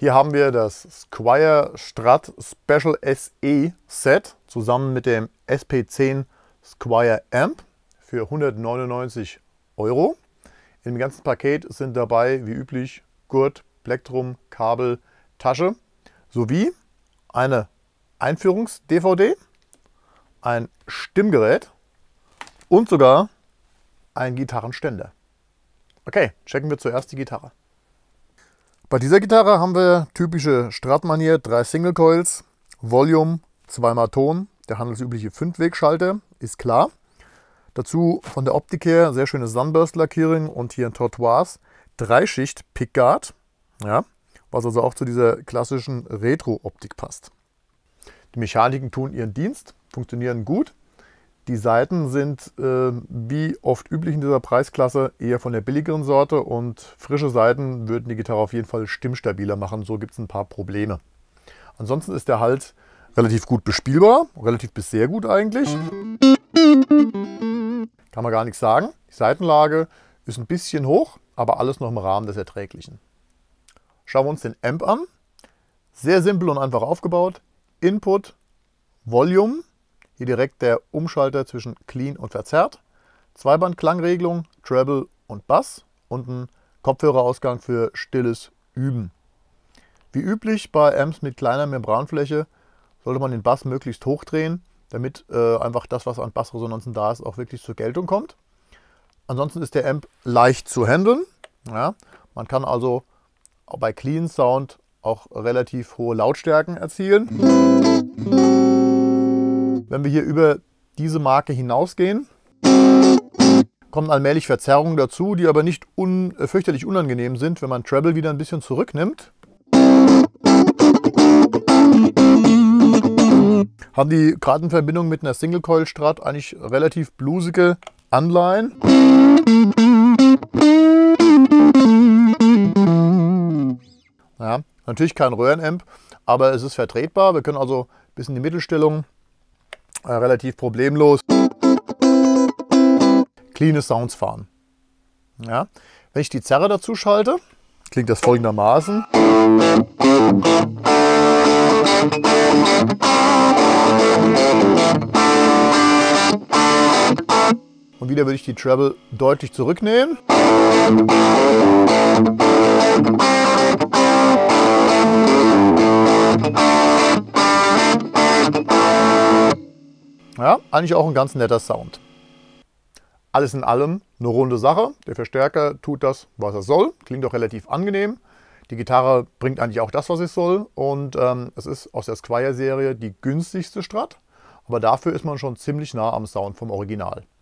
hier haben wir das Squier Strat Special SE Set zusammen mit dem SP10 Squier Amp für 199 €. Im ganzen Paket sind dabei, wie üblich, Gurt, Plektrum, Kabel, Tasche sowie eine Einführungs-DVD, ein Stimmgerät und sogar ein Gitarrenständer. Okay, checken wir zuerst die Gitarre. Bei dieser Gitarre haben wir typische Strat-Manier, 3 Single Coils, Volume, 2x Ton, der handelsübliche 5-Weg-Schalter, ist klar. Dazu von der Optik her sehr schöne Sunburst-Lackierung und hier ein Tortoise, 3-Schicht Pickguard, ja, was also auch zu dieser klassischen Retro-Optik passt. Die Mechaniken tun ihren Dienst, funktionieren gut. Die Saiten sind, wie oft üblich in dieser Preisklasse, eher von der billigeren Sorte und frische Saiten würden die Gitarre auf jeden Fall stimmstabiler machen. So gibt es ein paar Probleme. Ansonsten ist der Hals relativ gut bespielbar, relativ bis sehr gut eigentlich. Kann man gar nichts sagen. Die Saitenlage ist ein bisschen hoch, aber alles noch im Rahmen des Erträglichen. Schauen wir uns den Amp an. Sehr simpel und einfach aufgebaut. Input, Volume. Hier direkt der Umschalter zwischen Clean und Verzerrt. Zweiband-Klangregelung, Treble und Bass und ein Kopfhörerausgang für stilles Üben. Wie üblich bei Amps mit kleiner Membranfläche sollte man den Bass möglichst hoch drehen, damit einfach das, was an Bassresonanzen da ist, auch wirklich zur Geltung kommt. Ansonsten ist der Amp leicht zu handeln. Ja, man kann also bei Clean Sound auch relativ hohe Lautstärken erzielen. Wenn wir hier über diese Marke hinausgehen, kommen allmählich Verzerrungen dazu, die aber nicht fürchterlich unangenehm sind, wenn man Treble wieder ein bisschen zurücknimmt. Haben die gerade in Verbindung mit einer Single Coil Strat eigentlich relativ bluesige Anleihen. Ja, natürlich kein Röhrenamp, aber es ist vertretbar. Wir können also bis in die Mittelstellung relativ problemlos cleane Sounds fahren. Ja. Wenn ich die Zerre dazu schalte, klingt das folgendermaßen. Und wieder würde ich die Treble deutlich zurücknehmen. Ja, eigentlich auch ein ganz netter Sound. Alles in allem eine runde Sache. Der Verstärker tut das, was er soll. Klingt auch relativ angenehm. Die Gitarre bringt eigentlich auch das, was es soll. Und es ist aus der Squier-Serie die günstigste Strat. Aber dafür ist man schon ziemlich nah am Sound vom Original.